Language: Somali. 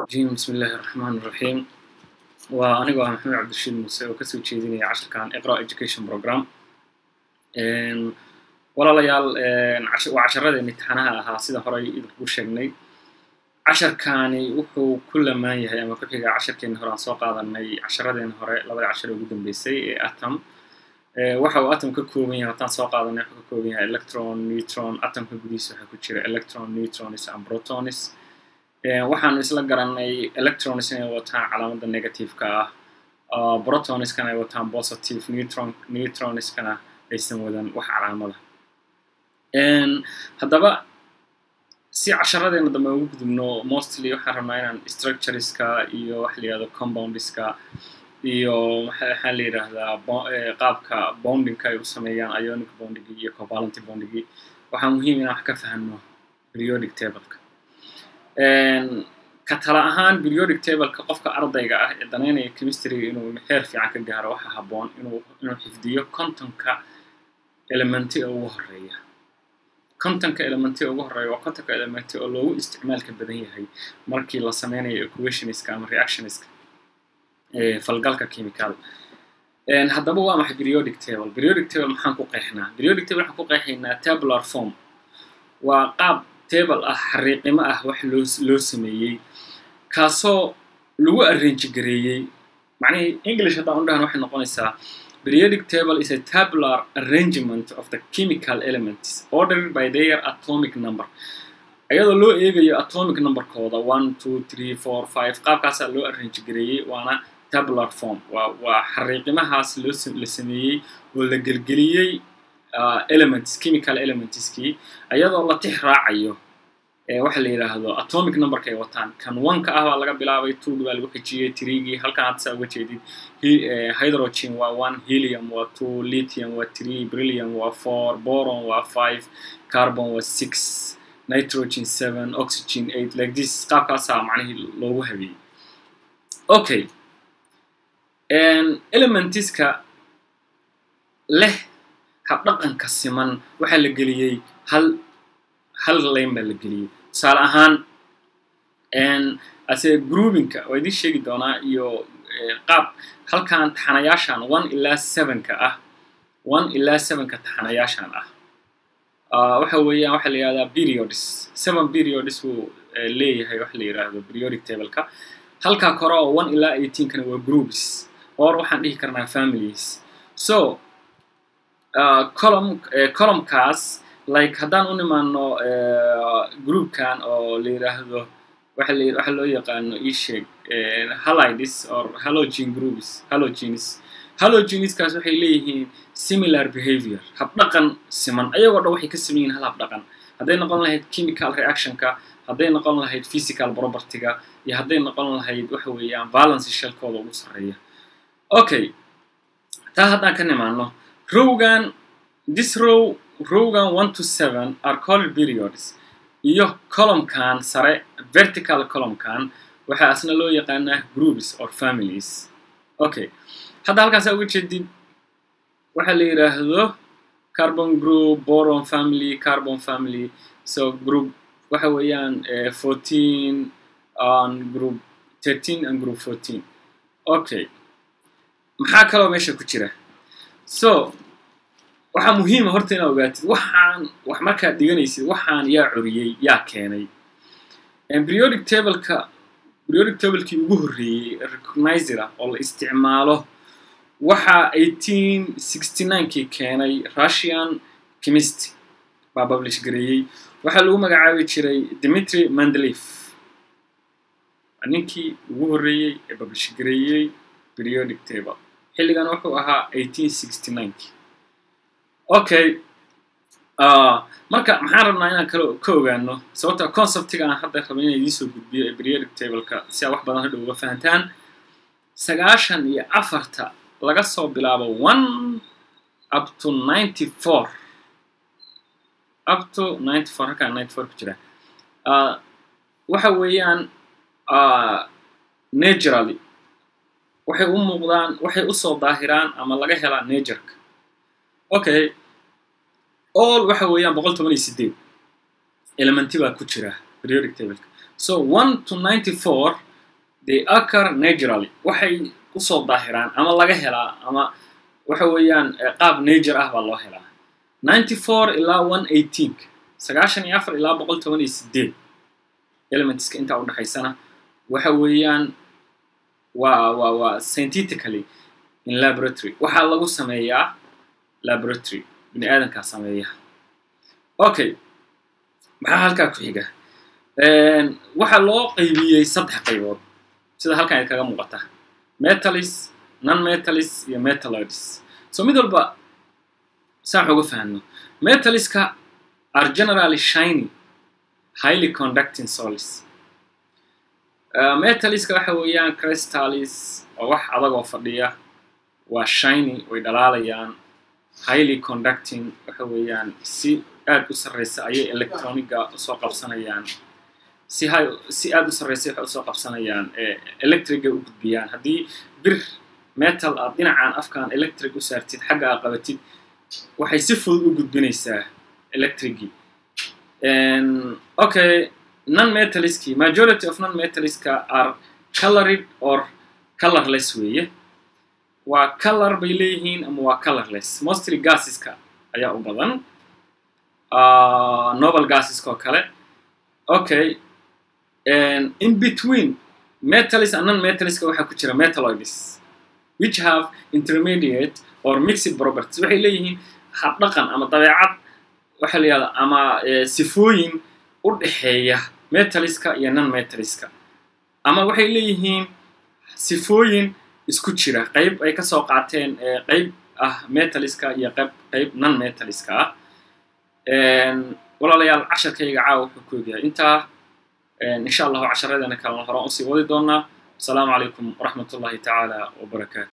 بسم الله الرحمن الرحيم وأنا محمد عبد الرشيد موسى وكسو جيديني عشر كان إقراء education program ولا ليال وعشرة امتحانها سيدا هراي إذا شغني عشر كاني وحو كل ما يهي أما كل عشر كان هران سوق هذا إني عشرة هراي لبعض عشرة وجودن بيسي أتم وحو أتم ككومية وطن سوق هذا نحو ككومية إلكترون نيوترون أتم كجديس وحكو تشير إلكترون نيوترونس أم بروتونس waxaan isla garanay electrons inay wataan calaamada negative-ka ah protons kana ay wataan positive neutrons kana aysan wadan wax calaamada haddaba si casharadeenna dambe ugu gudubno mostly waxaan rabnaa inaan structureska iyo wax la yiraahdo compoundska iyo waxa la yiraahdaa qaabka bondingka ay u sameeyaan ionic bonding iyo covalent bonding waxaa muhiim inaan wax ka fahanno periodic table-ka katala ahaan periodic table-ka qofka ardayga ah ee danaynaya chemistry inuu heer fiican ka gaaro waxa haboon inuu xifdiyo content-ka elementi ugu horeeya content-ka elementi ugu horeeya waa content-ka elementi oo loogu isticmaalka badan yahay markii la sameynayo equationska ama reactionska falgalka chemical haddaba waa maxay periodic table maxaan ku qeexnaa periodic table waxaan ku qeexaynaa tabular form waa qaab table xariiqimo wax loo sameeyay kaasoo lagu arrange gareeyay macnaheedu English hadda aan dhahan waxay noqonaysaa periodic table is a tabular arrangement of the chemical elements ordered by their atomic number ayadoo loo eegayo atomic number-kooda 1 2 3 4 5 qaabkaas loo arrange gareeyay waana tabular form waa xariiqimahaas la sameeyay oo la gelgeliyay elements chemical elementski ayadoo la tix raacayo waxa la yiraahdo atomic number-ka ay wataan kan 1 ka ah waa laga bilaabay 2 baa lagu xijiyay 3 gi halkan aad saa uga jeedid hydrogen waa 1 helium waa 2 lithium waa 3 beryllium waa 4 boron waa 5 carbon waa 6 nitrogen 7 oxygen 8 like this qaabkaas macnaheedu loogu habeeyay okay elementiska leh habdhaqanka siman waxa la geliyay hal line baa la geliyay tusaale ahaan ase groupingka waa idin sheegi doonaa iyo qaab halkan taxanayaashan 1 ilaa 7 ka ah 1 ilaa 7 ka taxanayaashan ah waxa weeyaan waxa la yiraahdaa periods 7 periods uu leeyahay waxa la yiraahdo periodic table-ka halka kore oo 1 ilaa 18 kana waa groups or waxaan dhihi karnaa families so column kaas like haddaan u nimaano groupkan oo la yiraahdo waxa loo yaqaano sheeg halides or halogen groups halogens kaas waxay leeyihiin similar behavior habdhaqan siman ayagoo dhan waxay ka sameeyeen hal habdhaqan hadday noqon lahayd chemical reaction-ka hadday noqon lahayd physical property-ga iyo hadday noqon lahayd waxa weeyaan valence shell-kooda ugu sareeya okay taa haddaan ka nimaano rowgan 1 to 7 are called periods iyo column-kan sare vertical column-kan waxa asna loo yaqaanaa groups or families okay hadda halkaas uga jeedid waxa la yiraahdo carbon group boron family carbon family so group waxa weeyaan 14 and group 13 and group 14 okay maxaa kaloo meesha ku jira so waxa muhiim ah horta inaad ogaatid wax marka dhiganaysid waxaan yaa curiyay yaa keenay periodic table-kii ugu horeeyay recognizer oo la isticmaalo waxa 1869-kii keenay Russian chemist baa publish gareeyay waxa lagu magacaabi jiray Dmitry Mendeleev ninkii ugu horeeyay ee publish gareeyay periodic table xilligan wuxuu ahaa 1869 okay marka maxaan rabnaa inaan ka ogaano sababta concept-ga aan hadda rabay inaan idin soo gudbiyo ee periodic table-ka si aad wax badan hadhow uga fahantaan 94 laga soo bilaabo 1 up to 94 halkaan 94 ku jira waxa weeyaan naturally waxay u muuqdaan waxay u soo daahiraan ama laga helaa nature-ka okay all waxa weeyaan 118 elementi baa ku jira periodic table so 1 to 94 they occur naturally waxay usoo daahiraan ama laga helaa ama waxa weeyaan qaab nature ah baa loo helaa 94 ilaa 118 94 ilaa 118 elementska inta u dhaxaysana waxa weeyaan waa scientifically in laboratory waxa lagu sameeyaa laboratory bini aadanka sameeya okay maxaa halka ku xiga waxa loo qaybiyay saddex qaybood sida halkan ay kaga muuqata metallis non-metallis iyo metalloids so mid walba saan uga fahanno metalliska are generally shiny highly conducting solids metalliska waxa weeyaan crystallis oo wax adag oo fadhiya waa shiny way dhalaalayaan highly conducting waxa weeyaan si aad u sareysa ayay electroniga soo qabsanayaan si aad u sareysa waxa soo qabsanayaan electriga u gudbiyaan hadii bir metal aad dhinacaan afkaan electric u saartid xagga aad qabatid waxay si fudud u gudbinaysaa electrigi okay non-metalliski majority of non-metalliska are colored or colorless weeye waa color bay leeyihiin ama waa colorless mostly gaseska ayaa u badan noble gaseska oo kale okay and in between metallis and non-metalliska waxa ku jira metalloids which have intermediate or mixed properties waxay leeyihiin hab dhaqan ama dabeecad waxa la yiraahdaa ama sifooyin u dhaxeeya metalliska iyo non-metalliska ama waxay leeyihiin sifooyin isku jira qayb ay ka soo qaateen qayb ah metalliska iyo qayb non-metalliska walaalayaal casharkayga caawa wuxuu ku eegaya intaa insha Allah casharadana kala hore u sii wadi doonaa. Assalamu alaykum wa rahmatullahi ta'ala wa barakatuh.